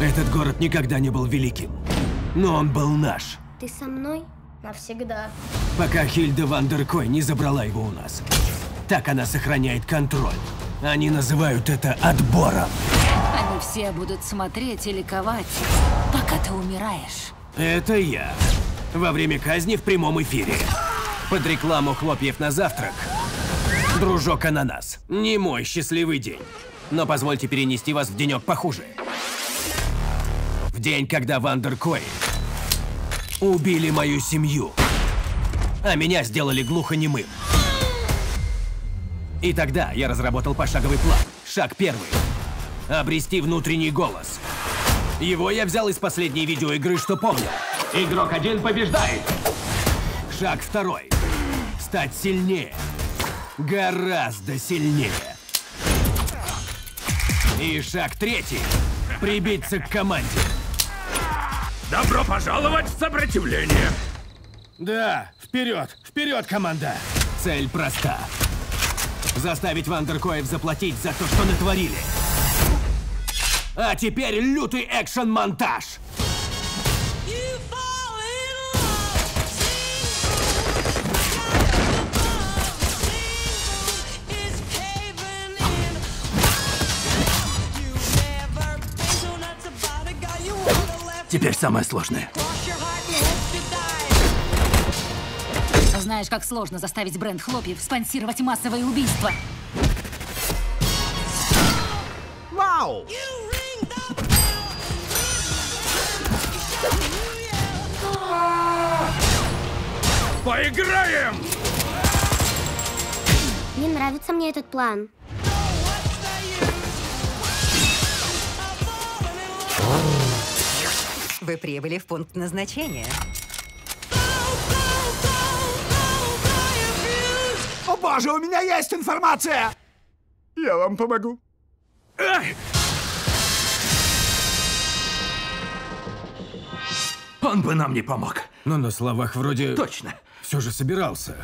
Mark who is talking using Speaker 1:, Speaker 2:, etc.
Speaker 1: Этот город никогда не был великим, но он был наш.
Speaker 2: Ты со мной навсегда.
Speaker 1: Пока Хильда Вандеркой не забрала его у нас. Так она сохраняет контроль. Они называют это отбором.
Speaker 3: Они все будут смотреть и ликовать, пока ты умираешь.
Speaker 1: Это я. Во время казни в прямом эфире. Под рекламу хлопьев на завтрак. Дружок ананас. Не мой счастливый день. Но позвольте перенести вас в денек похуже. В день, когда Вандеркой убили мою семью, а меня сделали глухонемым. И тогда я разработал пошаговый план. Шаг первый. Обрести внутренний голос. Его я взял из последней видеоигры, что помню. Игрок 1 побеждает. Шаг второй. Стать сильнее. Гораздо сильнее. И шаг третий. Прибиться к команде.
Speaker 4: Добро пожаловать в сопротивление!
Speaker 1: Да, вперед, вперед, команда! Цель проста. Заставить Вандеркоев заплатить за то, что натворили. А теперь лютый экшен-монтаж! Теперь самое сложное.
Speaker 3: Знаешь, как сложно заставить бренд хлопьев спонсировать массовые убийства.
Speaker 4: Вау! Поиграем!
Speaker 2: Не нравится мне этот план.
Speaker 5: Вы прибыли в пункт назначения.
Speaker 4: О боже, у меня есть информация! Я вам помогу. Ай! Он бы нам не помог.
Speaker 1: Но на словах вроде...
Speaker 4: Точно.
Speaker 1: Все же собирался.